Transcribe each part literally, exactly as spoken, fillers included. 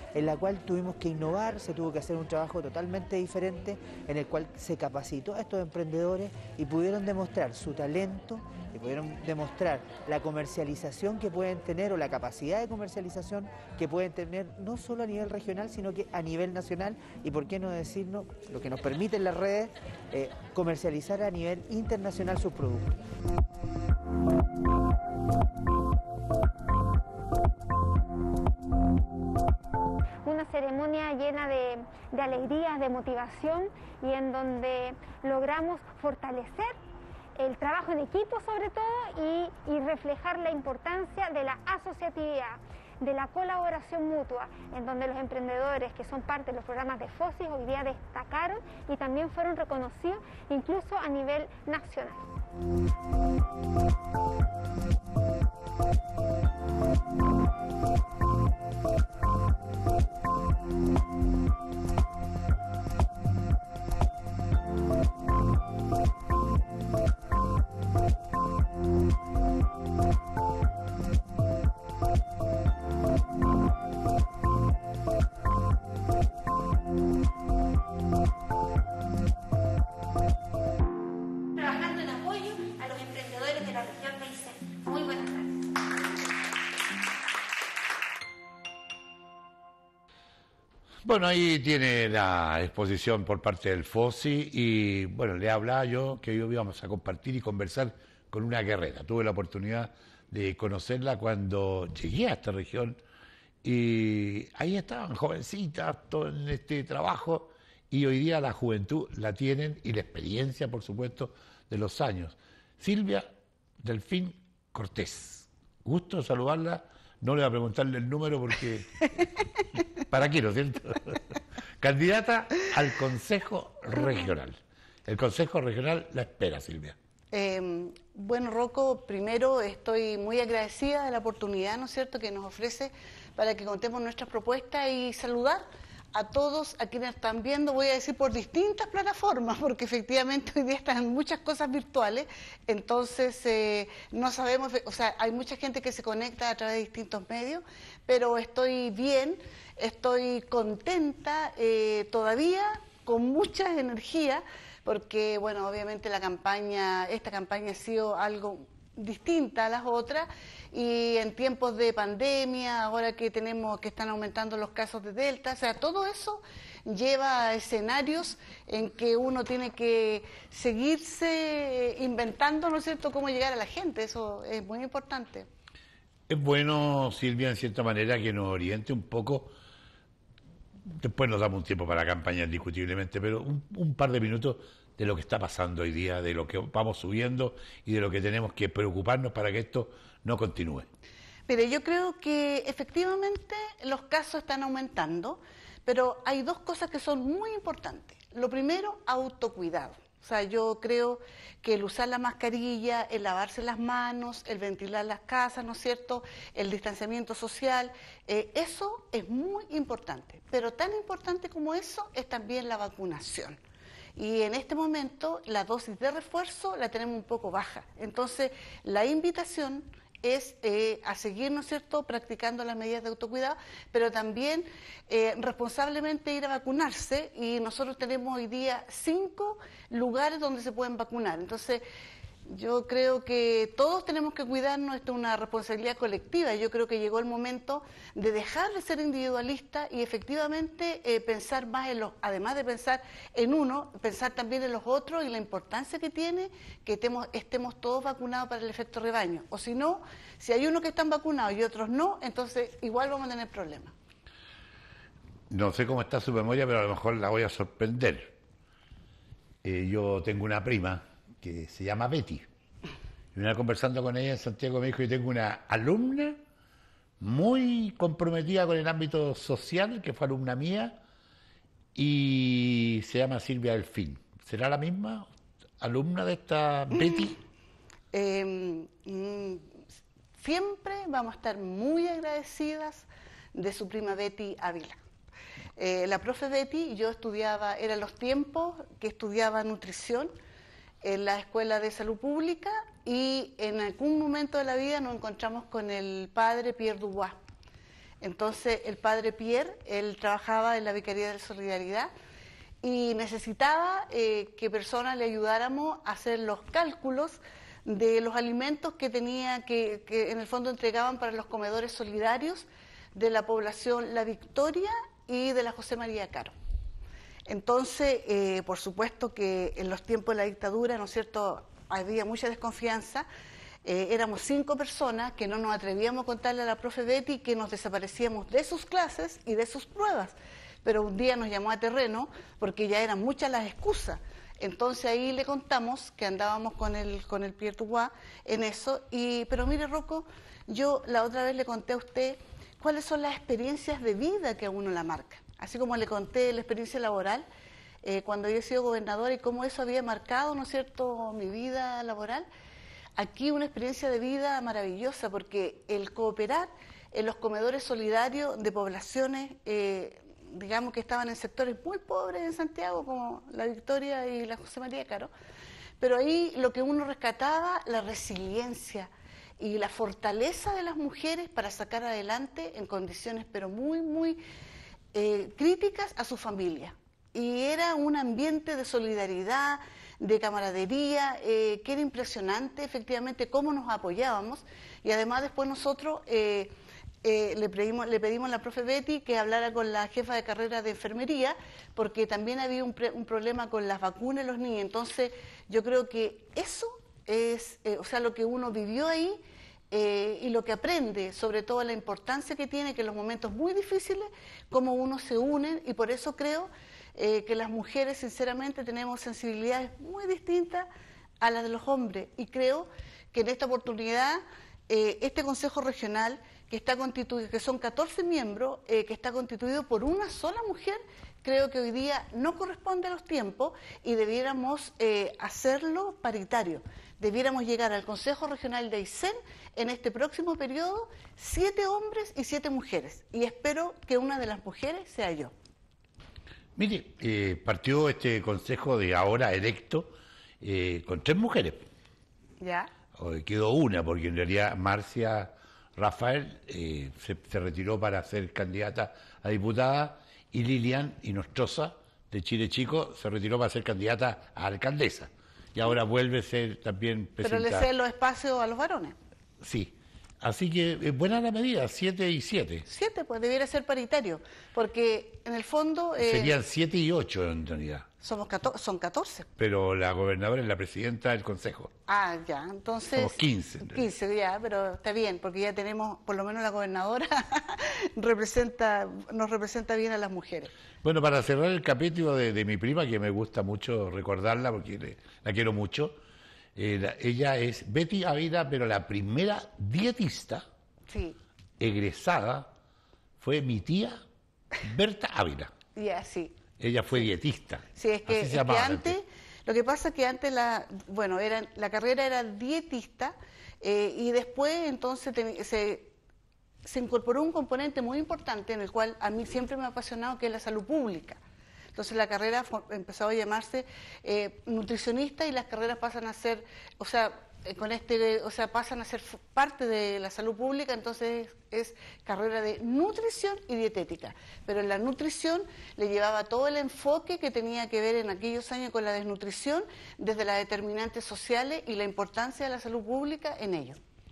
en la cual tuvimos que innovar, se tuvo que hacer un trabajo totalmente diferente, en el cual se capacitó a estos emprendedores y pudieron demostrar su talento, y pudieron demostrar la comercialización que pueden tener o la capacidad de comercialización que pueden tener no solo a nivel regional, sino que a nivel nacional, y por qué no decirnos, lo que nos permiten las redes, eh, comercializar a nivel internacional sus productos. Una ceremonia llena de, de alegrías, de motivación, y en donde logramos fortalecer el trabajo en equipo sobre todo y, y reflejar la importancia de la asociatividad, de la colaboración mutua, en donde los emprendedores que son parte de los programas de FOSIS hoy día destacaron y también fueron reconocidos incluso a nivel nacional. Trabajando en apoyo a los emprendedores de la región Maicén. Muy buenas tardes. Bueno, ahí tiene la exposición por parte del FOSI y bueno, le hablaba yo que hoy íbamos a compartir y conversar con una guerrera. Tuve la oportunidad de conocerla cuando llegué a esta región y ahí estaban jovencitas todo en este trabajo y hoy día la juventud la tienen y la experiencia, por supuesto, de los años. Silvia Delfín Cortés, gusto saludarla, no le voy a preguntarle el número porque... ¿Para qué, no es cierto? Candidata al Consejo Regional. El Consejo Regional la espera, Silvia. Eh, bueno, Rocco, primero estoy muy agradecida de la oportunidad, ¿no es cierto?, que nos ofrece para que contemos nuestras propuestas y saludar a todos a quienes están viendo, voy a decir por distintas plataformas, porque efectivamente hoy día están muchas cosas virtuales, entonces eh, no sabemos, o sea, hay mucha gente que se conecta a través de distintos medios, pero estoy bien, estoy contenta, eh, todavía con mucha energía, porque bueno, obviamente la campaña, esta campaña ha sido algo distinta a las otras, y en tiempos de pandemia, ahora que tenemos que están aumentando los casos de Delta, o sea, todo eso lleva a escenarios en que uno tiene que seguirse inventando, ¿no es cierto?, cómo llegar a la gente, eso es muy importante. Es bueno, Silvia, en cierta manera, que nos oriente un poco, después nos damos un tiempo para la campaña, indiscutiblemente, pero un, un par de minutos de lo que está pasando hoy día, de lo que vamos subiendo y de lo que tenemos que preocuparnos para que esto no continúe. Mire, yo creo que efectivamente los casos están aumentando, pero hay dos cosas que son muy importantes. Lo primero, autocuidado. O sea, yo creo que el usar la mascarilla, el lavarse las manos, el ventilar las casas, ¿no es cierto?, el distanciamiento social, eh, eso es muy importante. Pero tan importante como eso es también la vacunación. Y en este momento la dosis de refuerzo la tenemos un poco baja. Entonces, la invitación es eh, a seguir, ¿no es cierto?, practicando las medidas de autocuidado, pero también eh, responsablemente ir a vacunarse, y nosotros tenemos hoy día cinco lugares donde se pueden vacunar. Entonces, yo creo que todos tenemos que cuidarnos, esto es una responsabilidad colectiva, yo creo que llegó el momento de dejar de ser individualista y efectivamente eh, pensar más en los, además de pensar en uno, pensar también en los otros y la importancia que tiene que estemos, estemos todos vacunados para el efecto rebaño, o si no, si hay unos que están vacunados y otros no, entonces igual vamos a tener problemas. No sé cómo está su memoria, pero a lo mejor la voy a sorprender. Eh, yo tengo una prima que se llama Betty. Y una vez conversando con ella en Santiago me dijo: yo tengo una alumna muy comprometida con el ámbito social, que fue alumna mía, y se llama Silvia Delfín. ¿Será la misma alumna de esta Betty? Eh, mm, siempre vamos a estar muy agradecidas de su prima Betty Ávila. Eh, la profe Betty, yo estudiaba, eran los tiempos que estudiaba nutrición en la Escuela de Salud Pública, y en algún momento de la vida nos encontramos con el padre Pierre Dubois. Entonces el padre Pierre, él trabajaba en la Vicaría de Solidaridad y necesitaba eh, que personas le ayudáramos a hacer los cálculos de los alimentos que tenía, que, que en el fondo entregaban para los comedores solidarios de la población La Victoria y de la José María Caro. Entonces, eh, por supuesto que en los tiempos de la dictadura, ¿no es cierto?, había mucha desconfianza. Eh, éramos cinco personas que no nos atrevíamos a contarle a la profe Betty que nos desaparecíamos de sus clases y de sus pruebas. Pero un día nos llamó a terreno porque ya eran muchas las excusas. Entonces ahí le contamos que andábamos con el, con el Pierre Dubois en eso. Y, pero mire, Rocco, yo la otra vez le conté a usted cuáles son las experiencias de vida que a uno la marcan. Así como le conté la experiencia laboral, eh, cuando yo he sido gobernadora y cómo eso había marcado, ¿no es cierto?, mi vida laboral. Aquí una experiencia de vida maravillosa, porque el cooperar en los comedores solidarios de poblaciones, eh, digamos que estaban en sectores muy pobres en Santiago, como La Victoria y la José María Caro, pero ahí lo que uno rescataba, la resiliencia y la fortaleza de las mujeres para sacar adelante en condiciones pero muy, muy eh, críticas a su familia. Y era un ambiente de solidaridad, de camaradería, eh, que era impresionante efectivamente cómo nos apoyábamos, y además después nosotros eh, eh, le, pedimos, le pedimos a la profe Betty que hablara con la jefa de carrera de enfermería, porque también había un, pre, un problema con las vacunas en los niños. Entonces yo creo que eso es, eh, o sea, lo que uno vivió ahí, eh, y lo que aprende, sobre todo la importancia que tiene que en los momentos muy difíciles, cómo uno se une, y por eso creo Eh, que las mujeres sinceramente tenemos sensibilidades muy distintas a las de los hombres, y creo que en esta oportunidad eh, este Consejo Regional, que está constituido, que son catorce miembros, eh, que está constituido por una sola mujer, creo que hoy día no corresponde a los tiempos y debiéramos eh, hacerlo paritario. Debiéramos llegar al Consejo Regional de Aysén en este próximo periodo, siete hombres y siete mujeres, y espero que una de las mujeres sea yo. Mire, eh, partió este consejo de ahora electo eh, con tres mujeres. ¿Ya? Quedó una, porque en realidad Marcia Rafael eh, se, se retiró para ser candidata a diputada, y Lilian Inostroza, de Chile Chico, se retiró para ser candidata a alcaldesa. Y ahora vuelve a ser también presidenta. Pero le ceden los espacios a los varones. Sí. Así que es buena la medida, siete y siete. Siete, pues debiera ser paritario, porque en el fondo... Eh, Serían siete y ocho en realidad. Somos catorce, son catorce. Pero la gobernadora es la presidenta del consejo. Ah, ya, entonces... Somos quince. quince, ya, pero está bien, porque ya tenemos, por lo menos la gobernadora representa, nos representa bien a las mujeres. Bueno, para cerrar el capítulo de, de mi prima, que me gusta mucho recordarla, porque le, la quiero mucho... Eh, la, ella es Betty Ávila, pero la primera dietista sí. egresada fue mi tía Berta Ávila. Ya, sí. Ella fue dietista. Sí, es que, Así se es que llamaba antes, antes, lo que pasa es que antes la, bueno, era, la carrera era dietista, eh, y después entonces te, se, se incorporó un componente muy importante en el cual a mí siempre me ha apasionado, que es la salud pública. Entonces la carrera fue, empezó a llamarse eh, nutricionista, y las carreras pasan a ser, o sea, eh, con este, o sea, pasan a ser parte de la salud pública. Entonces es, es carrera de nutrición y dietética. Pero en la nutrición le llevaba todo el enfoque que tenía que ver en aquellos años con la desnutrición, desde las determinantes sociales y la importancia de la salud pública en ello.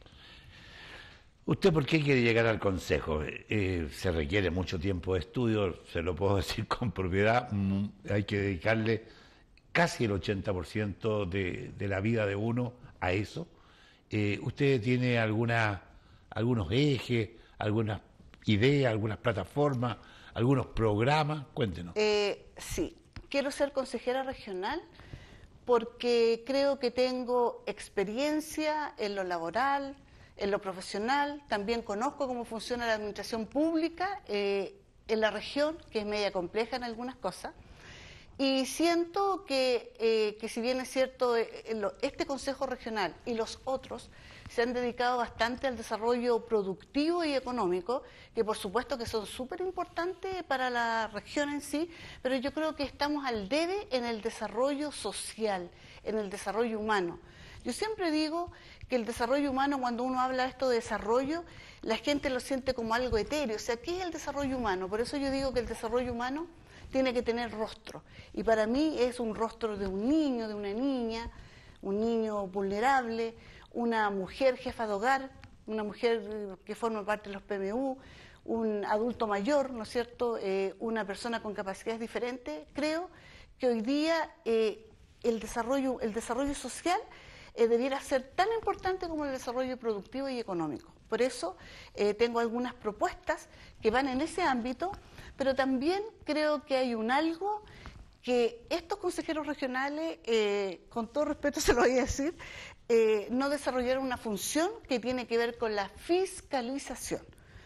¿Usted por qué quiere llegar al consejo? Eh, se requiere mucho tiempo de estudio, se lo puedo decir con propiedad. Mm, hay que dedicarle casi el ochenta por ciento de, de la vida de uno a eso. Eh, ¿Usted tiene alguna, algunos ejes, algunas ideas, algunas plataformas, algunos programas? Cuéntenos. Eh, sí, quiero ser consejera regional porque creo que tengo experiencia en lo laboral, en lo profesional. También conozco cómo funciona la administración pública eh, en la región, que es media compleja en algunas cosas, y siento que, eh, que si bien es cierto, eh, este Consejo Regional y los otros se han dedicado bastante al desarrollo productivo y económico, que por supuesto que son súper importantes para la región en sí, pero yo creo que estamos al debe en el desarrollo social, en el desarrollo humano. Yo siempre digo que el desarrollo humano, cuando uno habla de esto de desarrollo, la gente lo siente como algo etéreo. O sea, ¿qué es el desarrollo humano? Por eso yo digo que el desarrollo humano tiene que tener rostro. Y para mí es un rostro de un niño, de una niña, un niño vulnerable, una mujer jefa de hogar, una mujer que forma parte de los P M U, un adulto mayor, ¿no es cierto?, eh, una persona con capacidades diferentes. Creo que hoy día eh, el desarrollo, el desarrollo social eh, debiera ser tan importante como el desarrollo productivo y económico. Por eso eh, tengo algunas propuestas que van en ese ámbito, pero también creo que hay un algo que estos consejeros regionales, eh, con todo respeto se lo voy a decir, eh, no desarrollaron una función que tiene que ver con la fiscalización.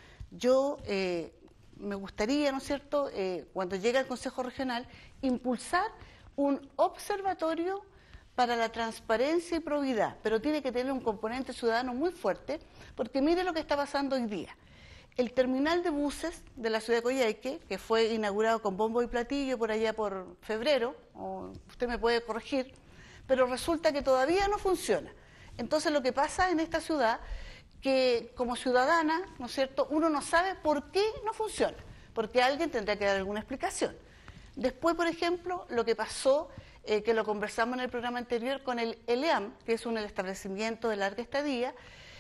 Yo eh, me gustaría, ¿no es cierto?, eh, cuando llegue al Consejo Regional, impulsar un observatorio para la transparencia y probidad, pero tiene que tener un componente ciudadano muy fuerte, porque mire lo que está pasando hoy día. El terminal de buses de la ciudad de Coyhaique, que fue inaugurado con bombo y platillo por allá por febrero, o usted me puede corregir, pero resulta que todavía no funciona. Entonces lo que pasa en esta ciudad, que como ciudadana, ¿no es cierto?, uno no sabe por qué no funciona, porque alguien tendrá que dar alguna explicación. Después, por ejemplo, lo que pasó, eh, que lo conversamos en el programa anterior con el ELEAM, que es un establecimiento de larga estadía,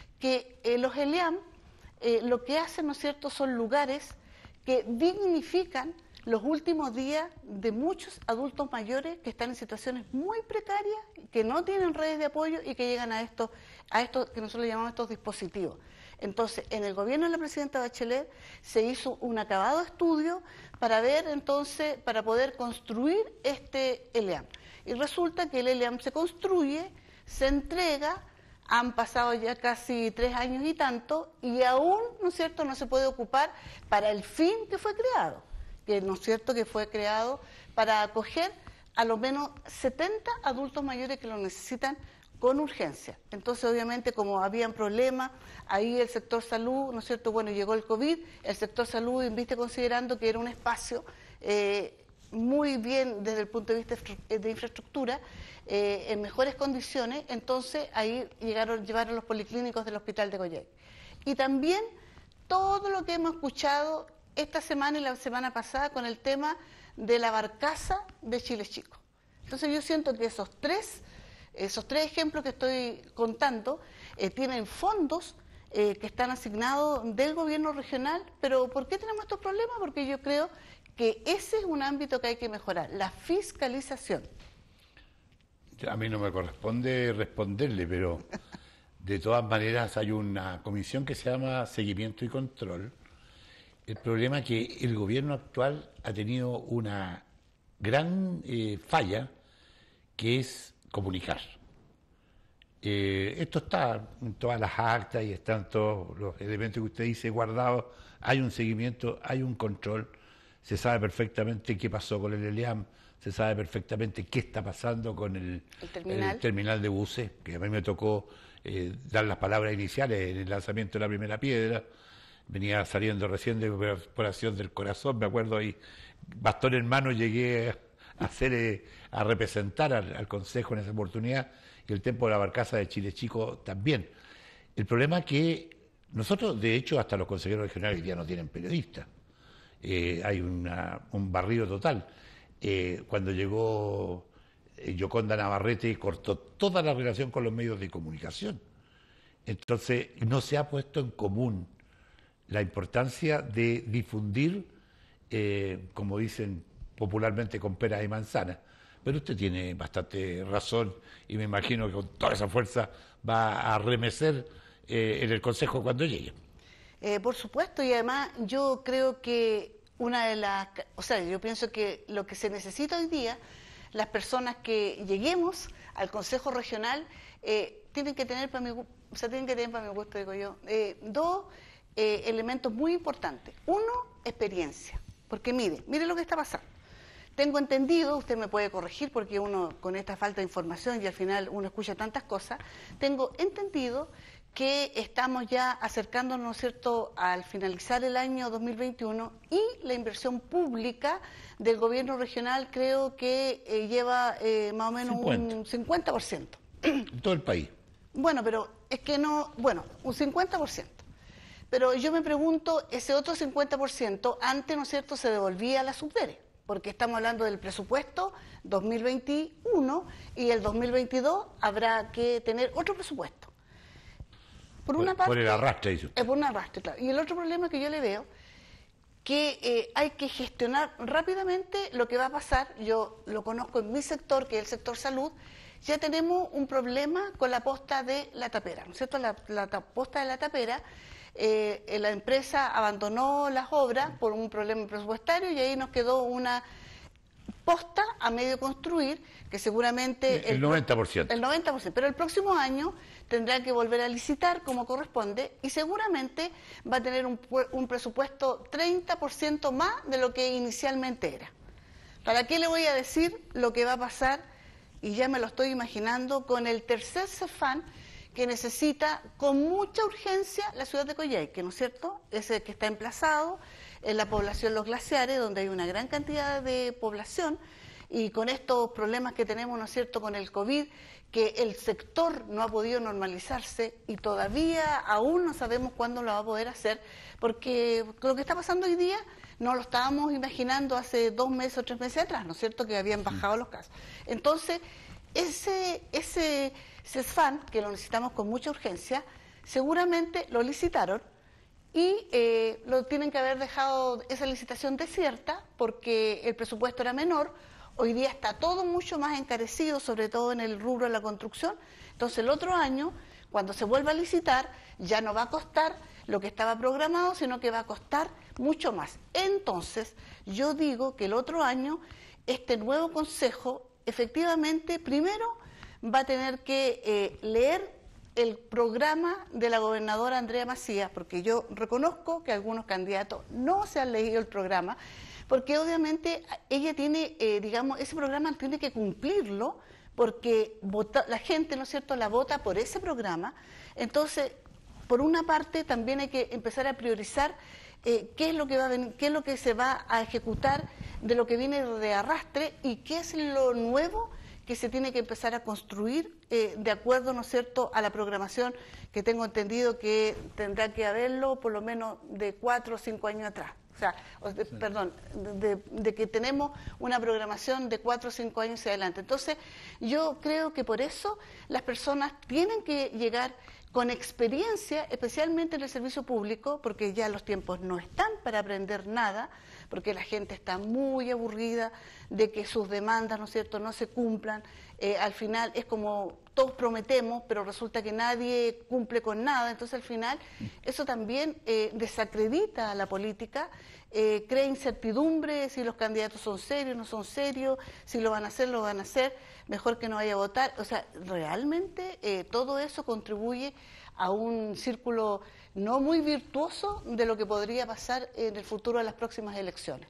que eh, los ELEAM eh, lo que hacen, ¿no es cierto?, son lugares que dignifican los últimos días de muchos adultos mayores que están en situaciones muy precarias, que no tienen redes de apoyo y que llegan a estos, a estos que nosotros llamamos estos dispositivos. Entonces, en el gobierno de la presidenta Bachelet se hizo un acabado estudio para ver, entonces, para poder construir este ELEAM. Y resulta que el ELEAM se construye, se entrega, han pasado ya casi tres años y tanto, y aún, ¿no es cierto?, no se puede ocupar para el fin que fue creado, que, ¿no es cierto?, que fue creado para acoger a lo menos setenta adultos mayores que lo necesitan con urgencia. Entonces, obviamente, como habían problemas, ahí el sector salud, ¿no es cierto?, bueno, llegó el COVID, el sector salud, viste, considerando que era un espacio eh, muy bien desde el punto de vista de infraestructura, eh, en mejores condiciones, entonces ahí llegaron, llevaron los policlínicos del hospital de Coyhaique. Y también todo lo que hemos escuchado esta semana y la semana pasada con el tema de la barcaza de Chile Chico. Entonces yo siento que esos tres, esos tres ejemplos que estoy contando eh, tienen fondos eh, que están asignados del gobierno regional, pero ¿por qué tenemos estos problemas? Porque yo creo que ese es un ámbito que hay que mejorar, la fiscalización. A mí no me corresponde responderle, pero de todas maneras hay una comisión que se llama Seguimiento y Control. El problema es que el gobierno actual ha tenido una gran eh, falla, que es comunicar. Eh, esto está en todas las actas y están todos los elementos que usted dice guardados. Hay un seguimiento, hay un control, se sabe perfectamente qué pasó con el ELEAM, se sabe perfectamente qué está pasando con el, el, terminal. el terminal de buses, que a mí me tocó eh, dar las palabras iniciales en el lanzamiento de la primera piedra. Venía saliendo recién de operación del corazón, me acuerdo ahí, bastón en mano llegué a hacer, eh, a representar al, al Consejo en esa oportunidad, y el tiempo de la barcaza de Chile Chico también. El problema es que nosotros, de hecho, hasta los consejeros regionales ya no tienen periodistas. Eh, hay una, un barrido total. Eh, cuando llegó eh, Yoconda Navarrete, cortó toda la relación con los medios de comunicación. Entonces, no se ha puesto en común la importancia de difundir, eh, como dicen popularmente, con peras y manzanas. Pero usted tiene bastante razón y me imagino que con toda esa fuerza va a arremecer eh, en el Consejo cuando llegue. Eh, por supuesto, y además yo creo que una de las, o sea, yo pienso que lo que se necesita hoy día, las personas que lleguemos al Consejo Regional, eh, tienen que tener para mi, o sea, tienen que tener para mi gusto, digo yo, eh, dos eh, elementos muy importantes. Uno, experiencia, porque mire, mire lo que está pasando. Tengo entendido, usted me puede corregir porque uno con esta falta de información y al final uno escucha tantas cosas, tengo entendido que estamos ya acercándonos, ¿no es cierto?, al finalizar el año dos mil veintiuno y la inversión pública del gobierno regional creo que eh, lleva eh, más o menos cincuenta. Un cincuenta por ciento. En todo el país. Bueno, pero es que no, bueno, un cincuenta por ciento. Pero yo me pregunto, ese otro cincuenta por ciento antes, ¿no es cierto?, se devolvía a la Subdere, porque estamos hablando del presupuesto dos mil veintiuno y el dos mil veintidós habrá que tener otro presupuesto. Por una por, parte, por el arrastre, dice usted. Es por un arrastre, claro. Y el otro problema que yo le veo, que eh, hay que gestionar rápidamente lo que va a pasar. Yo lo conozco en mi sector, que es el sector salud. Ya tenemos un problema con la posta de La Tapera, ¿no es cierto? La, la posta de La Tapera, eh, la empresa abandonó las obras por un problema presupuestario y ahí nos quedó una posta a medio construir que seguramente... El, el noventa por ciento. El noventa por ciento, pero el próximo año tendrá que volver a licitar como corresponde y seguramente va a tener un, un presupuesto treinta por ciento más de lo que inicialmente era. ¿Para qué le voy a decir lo que va a pasar? Y ya me lo estoy imaginando con el tercer Cefam que necesita con mucha urgencia la ciudad de Coyhaique, ¿no es cierto? Ese que está emplazado en la población Los Glaciares, donde hay una gran cantidad de población, y con estos problemas que tenemos, ¿no es cierto?, con el COVID, que el sector no ha podido normalizarse y todavía aún no sabemos cuándo lo va a poder hacer, porque lo que está pasando hoy día no lo estábamos imaginando hace dos meses o tres meses atrás, ¿no es cierto?, que habían bajado los casos. Entonces, ese, ese Cefam, que lo necesitamos con mucha urgencia, seguramente lo licitaron y eh, lo tienen que haber dejado esa licitación desierta porque el presupuesto era menor. Hoy día está todo mucho más encarecido, sobre todo en el rubro de la construcción. Entonces, el otro año, cuando se vuelva a licitar, ya no va a costar lo que estaba programado, sino que va a costar mucho más. Entonces, yo digo que el otro año, este nuevo consejo, efectivamente, primero va a tener que eh, leer el programa de la gobernadora Andrea Macías, porque yo reconozco que algunos candidatos no se han leído el programa, porque obviamente ella tiene, eh, digamos, ese programa tiene que cumplirlo, porque vota, la gente, ¿no es cierto?, la vota por ese programa. Entonces, por una parte, también hay que empezar a priorizar eh, qué es lo que va a venir, qué es lo que se va a ejecutar de lo que viene de arrastre y qué es lo nuevo que se tiene que empezar a construir eh, de acuerdo, ¿no es cierto?, a la programación que tengo entendido que tendrá que haberlo por lo menos de cuatro o cinco años atrás. O sea, de, sí. perdón, de, de que tenemos una programación de cuatro o cinco años hacia adelante. Entonces, yo creo que por eso las personas tienen que llegar con experiencia, especialmente en el servicio público, porque ya los tiempos no están para aprender nada, porque la gente está muy aburrida de que sus demandas, ¿no es cierto?, no se cumplan. Eh, al final es como todos prometemos, pero resulta que nadie cumple con nada. Entonces, al final, eso también eh, desacredita a la política, eh, crea incertidumbre si los candidatos son serios, no son serios, si lo van a hacer, lo van a hacer, mejor que no vaya a votar. O sea, realmente eh, todo eso contribuye a un círculo no muy virtuoso de lo que podría pasar en el futuro de las próximas elecciones.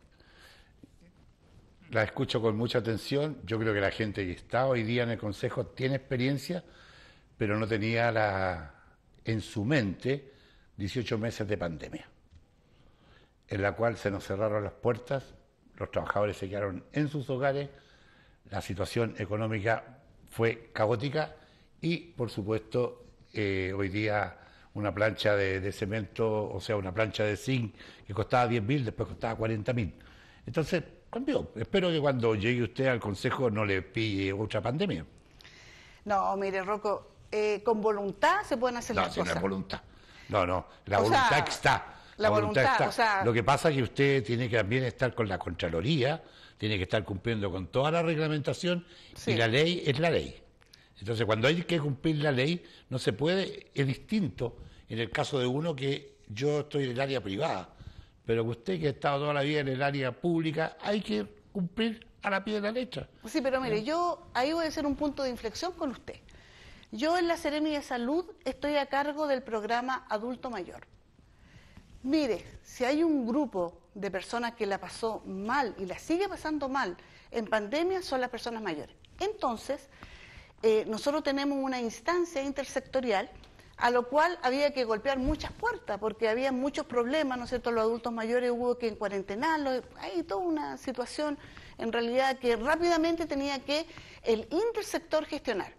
La escucho con mucha atención. Yo creo que la gente que está hoy día en el Consejo tiene experiencia, pero no tenía la, en su mente dieciocho meses de pandemia, en la cual se nos cerraron las puertas, los trabajadores se quedaron en sus hogares, la situación económica fue caótica y, por supuesto, eh, hoy día una plancha de, de cemento, o sea, una plancha de zinc que costaba diez mil, después costaba cuarenta mil. Entonces, cambió. Espero que cuando llegue usted al Consejo no le pille otra pandemia. No, mire, Rocco, eh, con voluntad se pueden hacer no, las si cosas. No, no es voluntad. No, no, la o voluntad sea, está. La, la voluntad, voluntad está. O sea... Lo que pasa es que usted tiene que también estar con la Contraloría, tiene que estar cumpliendo con toda la reglamentación sí. Y la ley es la ley. Entonces, cuando hay que cumplir la ley, no se puede, es distinto en el caso de uno que yo estoy en el área privada, pero que usted que ha estado toda la vida en el área pública, hay que cumplir a la pie de la letra. Sí, pero mire, ¿sí? yo ahí voy a hacer un punto de inflexión con usted. Yo en la Seremi de Salud estoy a cargo del programa Adulto Mayor. Mire, si hay un grupo de personas que la pasó mal y la sigue pasando mal en pandemia, son las personas mayores. Entonces, eh, nosotros tenemos una instancia intersectorial a lo cual había que golpear muchas puertas, porque había muchos problemas, ¿no es cierto? Los adultos mayores hubo que encuarentenarlos, hay toda una situación en realidad que rápidamente tenía que el intersector gestionar.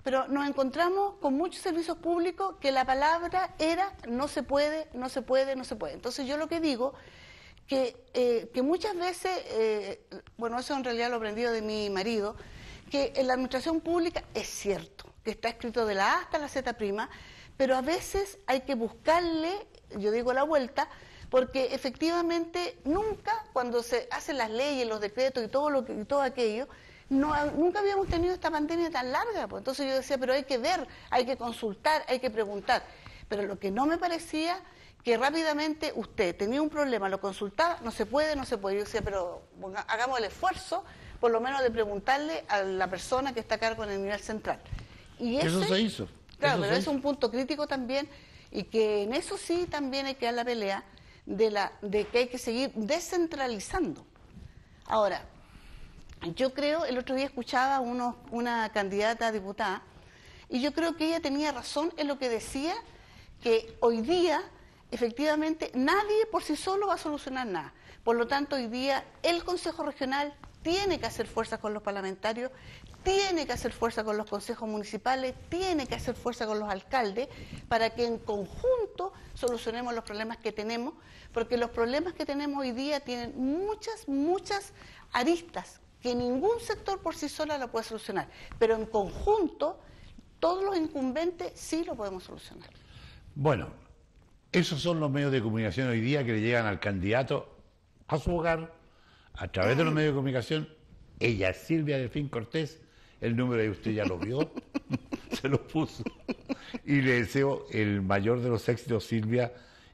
pero nos encontramos con muchos servicios públicos que la palabra era no se puede, no se puede, no se puede. Entonces yo lo que digo, que, eh, que muchas veces, eh, bueno, eso en realidad lo he aprendido de mi marido, que en la administración pública es cierto, que está escrito de la A hasta la Z prima, pero a veces hay que buscarle, yo digo la vuelta, porque efectivamente nunca, cuando se hacen las leyes, los decretos y todo, lo que, y todo aquello, no, nunca habíamos tenido esta pandemia tan larga. Pues. Entonces yo decía, pero hay que ver, hay que consultar, hay que preguntar. Pero lo que no me parecía, que rápidamente usted tenía un problema, lo consultaba, no se puede, no se puede. Yo decía, pero bueno, hagamos el esfuerzo, por lo menos de preguntarle a la persona que está a cargo en el nivel central. Y ese, eso se hizo. Claro, eso pero se es hizo. un punto crítico también, y que en eso sí también hay que dar la pelea, de, la, de que hay que seguir descentralizando. Ahora, yo creo, el otro día escuchaba uno, una candidata a diputada, y yo creo que ella tenía razón en lo que decía, que hoy día, efectivamente, nadie por sí solo va a solucionar nada. Por lo tanto, hoy día el Consejo Regional tiene que hacer fuerza con los parlamentarios, tiene que hacer fuerza con los consejos municipales, tiene que hacer fuerza con los alcaldes, para que en conjunto solucionemos los problemas que tenemos, porque los problemas que tenemos hoy día tienen muchas, muchas aristas, que ningún sector por sí sola lo puede solucionar, pero en conjunto todos los incumbentes sí lo podemos solucionar. Bueno, esos son los medios de comunicación hoy día que le llegan al candidato a su hogar, a través de los medios de comunicación. Ella es Silvia Delfín Cortés, el número de usted ya lo vio, se lo puso. Y le deseo el mayor de los éxitos, Silvia,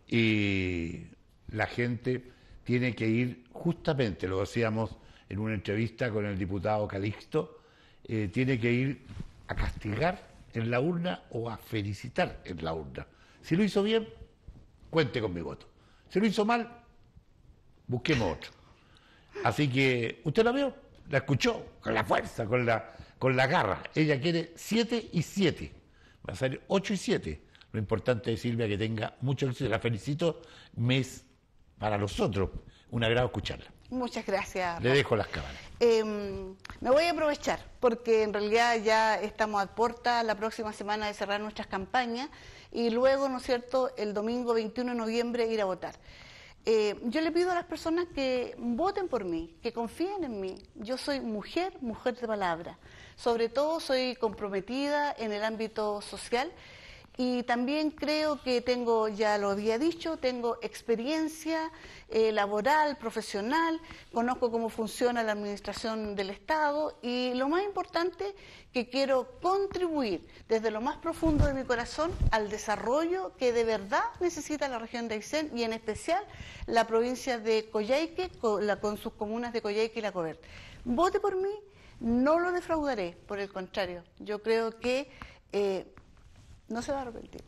y la gente tiene que ir, justamente lo decíamos en una entrevista con el diputado Calixto, eh, tiene que ir a castigar en la urna o a felicitar en la urna. Si lo hizo bien, cuente con mi voto. Si lo hizo mal, busquemos otro. Así que, ¿usted la vio? La escuchó con la fuerza, con la, con la garra. Ella quiere siete y siete. Va a salir ocho y siete. Lo importante es, Silvia, que tenga mucho éxito. La felicito. Mes para nosotros. Un agrado escucharla. Muchas gracias. Le dejo las cámaras. Eh, me voy a aprovechar, porque en realidad ya estamos a puerta la próxima semana de cerrar nuestras campañas y luego, ¿no es cierto?, el domingo veintiuno de noviembre ir a votar. Eh, yo le pido a las personas que voten por mí, que confíen en mí. Yo soy mujer, mujer de palabra. Sobre todo soy comprometida en el ámbito social y también creo que tengo, ya lo había dicho, tengo experiencia eh, laboral, profesional, conozco cómo funciona la administración del Estado y lo más importante, que quiero contribuir desde lo más profundo de mi corazón al desarrollo que de verdad necesita la región de Aysén y en especial la provincia de Coyhaique, con, la, con sus comunas de Coyhaique y La Cobert. Vote por mí, no lo defraudaré, por el contrario, yo creo que eh, no se va a arrepentir.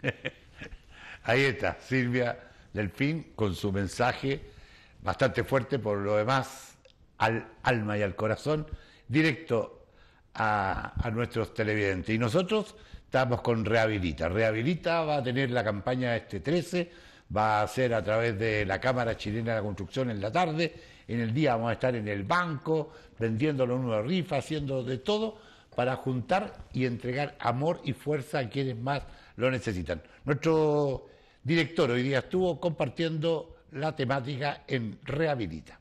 Ahí está, Silvia Delfín, con su mensaje bastante fuerte, por lo demás, al alma y al corazón, directo a, a nuestros televidentes. Y nosotros estamos con Rehabilita. Rehabilita va a tener la campaña este trece, va a ser a través de la Cámara Chilena de la Construcción en la tarde. En el día vamos a estar en el banco, vendiendo los números de rifa, haciendo de todo para juntar y entregar amor y fuerza a quienes más lo necesitan. Nuestro director hoy día estuvo compartiendo la temática en Rehabilita.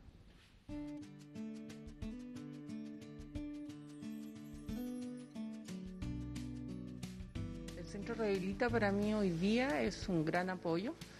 El Centro Rehabilita para mí hoy día es un gran apoyo.